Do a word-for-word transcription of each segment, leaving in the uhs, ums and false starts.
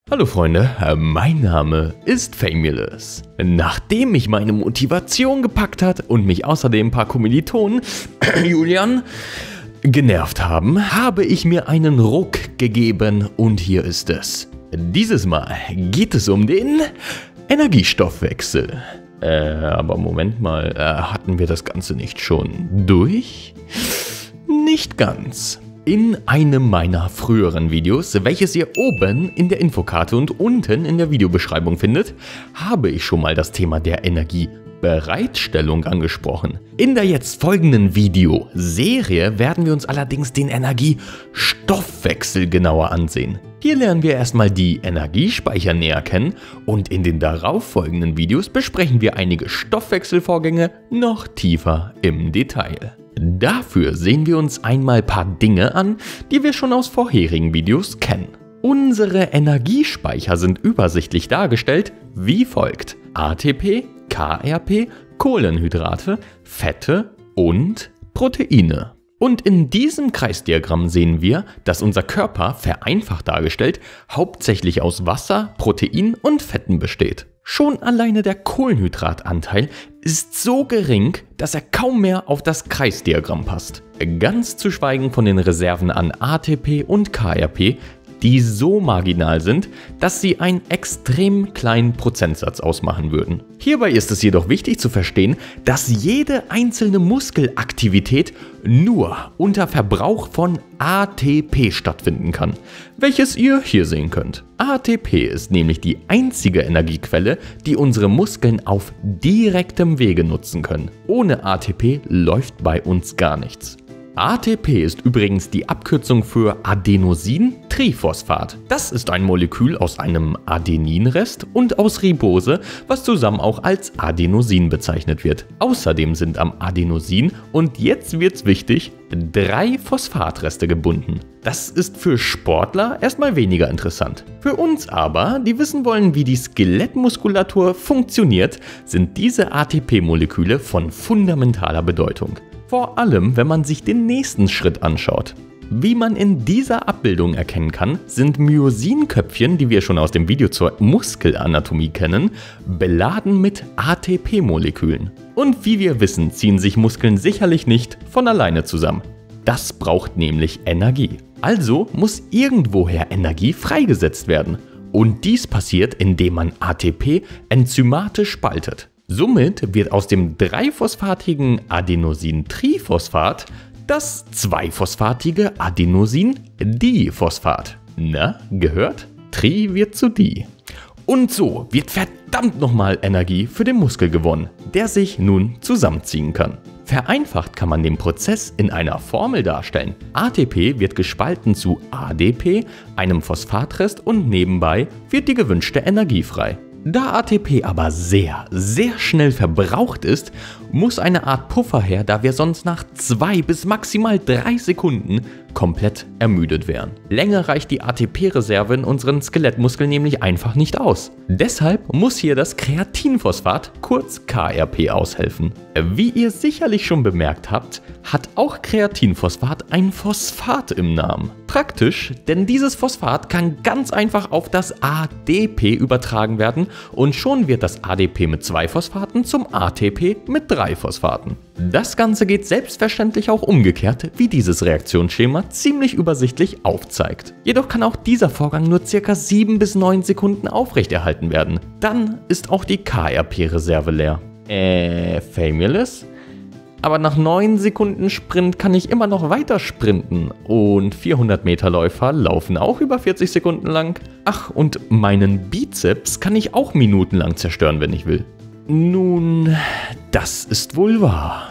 Hallo Freunde, mein Name ist Famulous. Nachdem mich meine Motivation gepackt hat und mich außerdem ein paar Kommilitonen, Julian, genervt haben, habe ich mir einen Ruck gegeben und hier ist es. Dieses Mal geht es um den Energiestoffwechsel. Äh, aber Moment mal, äh, hatten wir das Ganze nicht schon durch? Nicht ganz. In einem meiner früheren Videos, welches ihr oben in der Infokarte und unten in der Videobeschreibung findet, habe ich schon mal das Thema der Energiebereitstellung angesprochen. In der jetzt folgenden Videoserie werden wir uns allerdings den Energiestoffwechsel genauer ansehen. Hier lernen wir erstmal die Energiespeicher näher kennen und in den darauffolgenden Videos besprechen wir einige Stoffwechselvorgänge noch tiefer im Detail. Dafür sehen wir uns einmal ein paar Dinge an, die wir schon aus vorherigen Videos kennen. Unsere Energiespeicher sind übersichtlich dargestellt wie folgt: A T P, K R P, Kohlenhydrate, Fette und Proteine. Und in diesem Kreisdiagramm sehen wir, dass unser Körper, vereinfacht dargestellt, hauptsächlich aus Wasser, Protein und Fetten besteht. Schon alleine der Kohlenhydratanteil ist so gering, dass er kaum mehr auf das Kreisdiagramm passt. Ganz zu schweigen von den Reserven an A T P und K R P, die so marginal sind, dass sie einen extrem kleinen Prozentsatz ausmachen würden. Hierbei ist es jedoch wichtig zu verstehen, dass jede einzelne Muskelaktivität nur unter Verbrauch von A T P stattfinden kann, welches ihr hier sehen könnt. A T P ist nämlich die einzige Energiequelle, die unsere Muskeln auf direktem Wege nutzen können. Ohne A T P läuft bei uns gar nichts. A T P ist übrigens die Abkürzung für Adenosintriphosphat. Das ist ein Molekül aus einem Adeninrest und aus Ribose, was zusammen auch als Adenosin bezeichnet wird. Außerdem sind am Adenosin, und jetzt wird's wichtig, drei Phosphatreste gebunden. Das ist für Sportler erstmal weniger interessant. Für uns aber, die wissen wollen, wie die Skelettmuskulatur funktioniert, sind diese A T P-Moleküle von fundamentaler Bedeutung. Vor allem, wenn man sich den nächsten Schritt anschaut. Wie man in dieser Abbildung erkennen kann, sind Myosinköpfchen, die wir schon aus dem Video zur Muskelanatomie kennen, beladen mit A T P-Molekülen. Und wie wir wissen, ziehen sich Muskeln sicherlich nicht von alleine zusammen. Das braucht nämlich Energie. Also muss irgendwoher Energie freigesetzt werden. Und dies passiert, indem man A T P enzymatisch spaltet. Somit wird aus dem dreiphosphatigen Adenosintriphosphat das zweiphosphatige Adenosindiphosphat. Na, gehört? Tri wird zu Di. Und so wird verdammt nochmal Energie für den Muskel gewonnen, der sich nun zusammenziehen kann. Vereinfacht kann man den Prozess in einer Formel darstellen. A T P wird gespalten zu A D P, einem Phosphatrest, und nebenbei wird die gewünschte Energie frei. Da A T P aber sehr, sehr schnell verbraucht ist, muss eine Art Puffer her, da wir sonst nach zwei bis maximal drei Sekunden komplett ermüdet wären. Länger reicht die A T P-Reserve in unseren Skelettmuskeln nämlich einfach nicht aus. Deshalb muss hier das Kreatinphosphat, kurz K R P, aushelfen. Wie ihr sicherlich schon bemerkt habt, hat auch Kreatinphosphat ein Phosphat im Namen. Praktisch, denn dieses Phosphat kann ganz einfach auf das A D P übertragen werden und schon wird das A D P mit zwei Phosphaten zum A T P mit drei Phosphaten. Das Ganze geht selbstverständlich auch umgekehrt, wie dieses Reaktionsschema ziemlich übersichtlich aufzeigt. Jedoch kann auch dieser Vorgang nur ca. sieben bis neun Sekunden aufrechterhalten werden. Dann ist auch die K R P-Reserve leer. Äh, Famulous? Aber nach neun Sekunden Sprint kann ich immer noch weiter sprinten. Und vierhundert Meter Läufer laufen auch über vierzig Sekunden lang. Ach, und meinen Bizeps kann ich auch minutenlang zerstören, wenn ich will. Nun, das ist wohl wahr.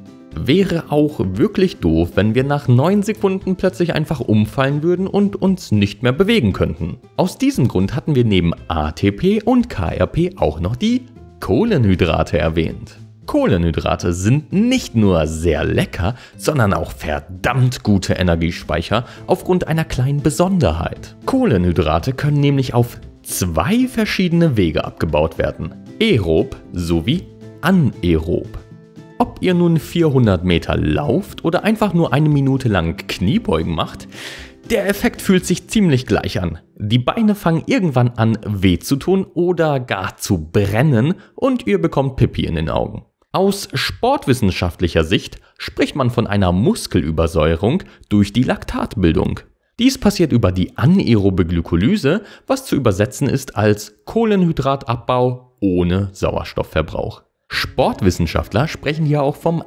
Wäre auch wirklich doof, wenn wir nach neun Sekunden plötzlich einfach umfallen würden und uns nicht mehr bewegen könnten. Aus diesem Grund hatten wir neben A T P und K R P auch noch die Kohlenhydrate erwähnt. Kohlenhydrate sind nicht nur sehr lecker, sondern auch verdammt gute Energiespeicher aufgrund einer kleinen Besonderheit. Kohlenhydrate können nämlich auf zwei verschiedene Wege abgebaut werden: aerob sowie anaerob. Ob ihr nun vierhundert Meter lauft oder einfach nur eine Minute lang Kniebeugen macht, Der Effekt fühlt sich ziemlich gleich an. Die Beine fangen irgendwann an weh zu tun oder gar zu brennen und ihr bekommt Pipi in den Augen. Aus sportwissenschaftlicher Sicht spricht man von einer Muskelübersäuerung durch die Laktatbildung. Dies passiert über die anaerobe Glykolyse, was zu übersetzen ist als Kohlenhydratabbau ohne Sauerstoffverbrauch. Sportwissenschaftler sprechen hier auch vom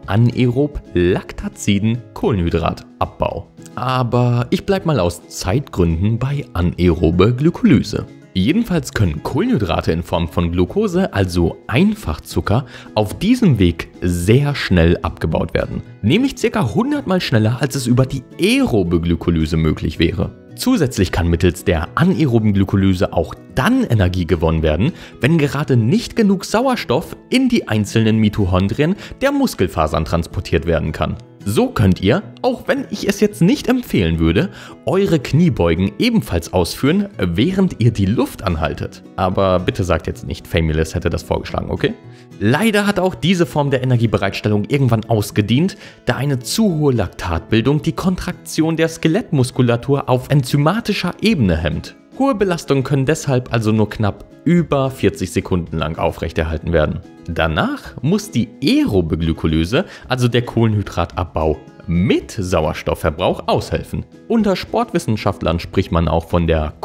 anaerob-laktaziden Kohlenhydratabbau. Aber ich bleibe mal aus Zeitgründen bei anaerobe Glykolyse. Jedenfalls können Kohlenhydrate in Form von Glucose, also Einfachzucker, auf diesem Weg sehr schnell abgebaut werden. Nämlich ca. hundert Mal schneller, als es über die aerobe Glykolyse möglich wäre. Zusätzlich kann mittels der anaeroben Glykolyse auch dann Energie gewonnen werden, wenn gerade nicht genug Sauerstoff in die einzelnen Mitochondrien der Muskelfasern transportiert werden kann. So könnt ihr, auch wenn ich es jetzt nicht empfehlen würde, eure Kniebeugen ebenfalls ausführen, während ihr die Luft anhaltet. Aber bitte sagt jetzt nicht, Famulus hätte das vorgeschlagen, okay? Leider hat auch diese Form der Energiebereitstellung irgendwann ausgedient, da eine zu hohe Laktatbildung die Kontraktion der Skelettmuskulatur auf enzymatischer Ebene hemmt. Hohe Belastungen können deshalb also nur knapp über vierzig Sekunden lang aufrechterhalten werden. Danach muss die aerobe Glykolyse, also der Kohlenhydratabbau mit Sauerstoffverbrauch, aushelfen. Unter Sportwissenschaftlern spricht man auch von der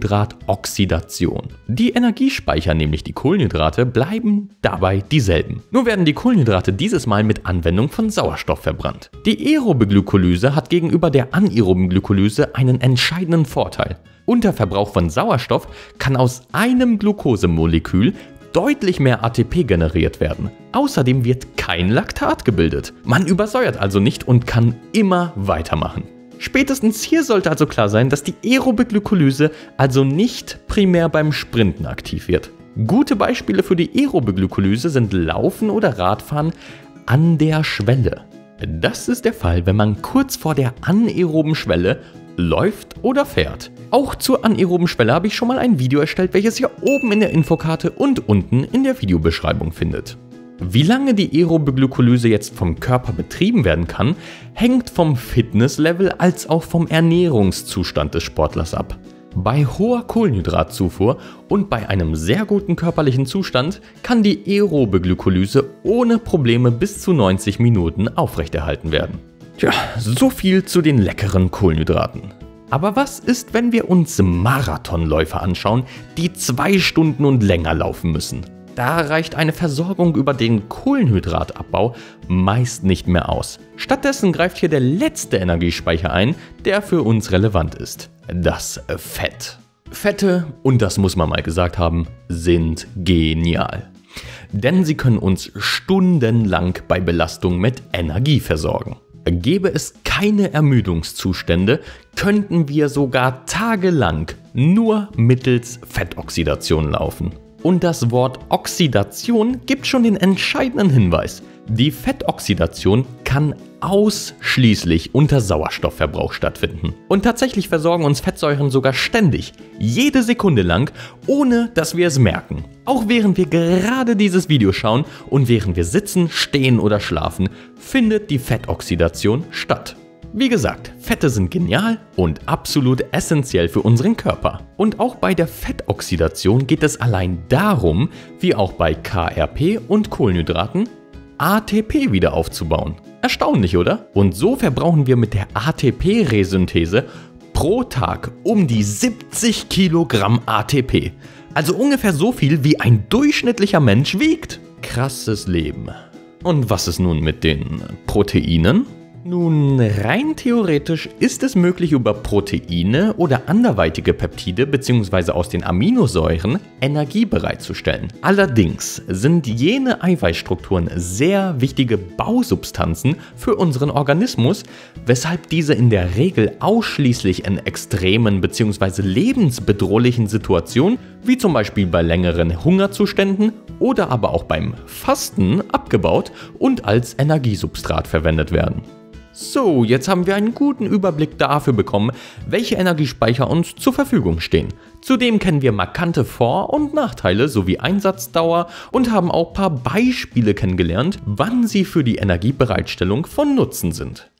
Kohlenhydratoxidation. Die Energiespeicher, nämlich die Kohlenhydrate, bleiben dabei dieselben. Nur werden die Kohlenhydrate dieses Mal mit Anwendung von Sauerstoff verbrannt. Die aerobe Glykolyse hat gegenüber der anaeroben Glykolyse einen entscheidenden Vorteil. Unter Verbrauch von Sauerstoff kann aus einem Glukosemolekül deutlich mehr A T P generiert werden. Außerdem wird kein Laktat gebildet. Man übersäuert also nicht und kann immer weitermachen. Spätestens hier sollte also klar sein, dass die aerobe Glykolyse also nicht primär beim Sprinten aktiv wird. Gute Beispiele für die aerobe Glykolyse sind Laufen oder Radfahren an der Schwelle. Das ist der Fall, wenn man kurz vor der anaeroben Schwelle läuft oder fährt. Auch zur anaeroben Schwelle habe ich schon mal ein Video erstellt, welches ihr oben in der Infokarte und unten in der Videobeschreibung findet. Wie lange die aerobe Glykolyse jetzt vom Körper betrieben werden kann, hängt vom Fitnesslevel als auch vom Ernährungszustand des Sportlers ab. Bei hoher Kohlenhydratzufuhr und bei einem sehr guten körperlichen Zustand kann die aerobe Glykolyse ohne Probleme bis zu neunzig Minuten aufrechterhalten werden. Tja, so viel zu den leckeren Kohlenhydraten. Aber was ist, wenn wir uns Marathonläufer anschauen, die zwei Stunden und länger laufen müssen? Da reicht eine Versorgung über den Kohlenhydratabbau meist nicht mehr aus. Stattdessen greift hier der letzte Energiespeicher ein, der für uns relevant ist: das Fett. Fette, und das muss man mal gesagt haben, sind genial. Denn sie können uns stundenlang bei Belastung mit Energie versorgen. Gäbe es keine Ermüdungszustände, könnten wir sogar tagelang nur mittels Fettoxidation laufen. Und das Wort Oxidation gibt schon den entscheidenden Hinweis. Die Fettoxidation kann ausschließlich unter Sauerstoffverbrauch stattfinden. Und tatsächlich versorgen uns Fettsäuren sogar ständig, jede Sekunde lang, ohne dass wir es merken. Auch während wir gerade dieses Video schauen und während wir sitzen, stehen oder schlafen, findet die Fettoxidation statt. Wie gesagt, Fette sind genial und absolut essentiell für unseren Körper. Und auch bei der Fettoxidation geht es allein darum, wie auch bei K R P und Kohlenhydraten, A T P wieder aufzubauen. Erstaunlich, oder? Und so verbrauchen wir mit der A T P-Resynthese pro Tag um die siebzig Kilogramm A T P. Also ungefähr so viel, wie ein durchschnittlicher Mensch wiegt. Krasses Leben. Und was ist nun mit den Proteinen? Nun, rein theoretisch ist es möglich, über Proteine oder anderweitige Peptide bzw. aus den Aminosäuren Energie bereitzustellen. Allerdings sind jene Eiweißstrukturen sehr wichtige Bausubstanzen für unseren Organismus, weshalb diese in der Regel ausschließlich in extremen bzw. lebensbedrohlichen Situationen, wie zum Beispiel bei längeren Hungerzuständen oder aber auch beim Fasten, abgebaut und als Energiesubstrat verwendet werden. So, jetzt haben wir einen guten Überblick dafür bekommen, welche Energiespeicher uns zur Verfügung stehen. Zudem kennen wir markante Vor- und Nachteile sowie Einsatzdauer und haben auch ein paar Beispiele kennengelernt, wann sie für die Energiebereitstellung von Nutzen sind.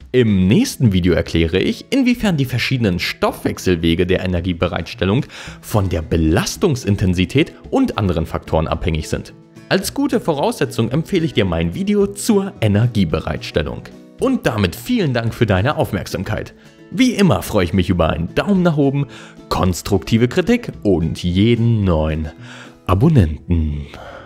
Im nächsten Video erkläre ich, inwiefern die verschiedenen Stoffwechselwege der Energiebereitstellung von der Belastungsintensität und anderen Faktoren abhängig sind. Als gute Voraussetzung empfehle ich dir mein Video zur Energiebereitstellung. Und damit vielen Dank für deine Aufmerksamkeit. Wie immer freue ich mich über einen Daumen nach oben, konstruktive Kritik und jeden neuen Abonnenten.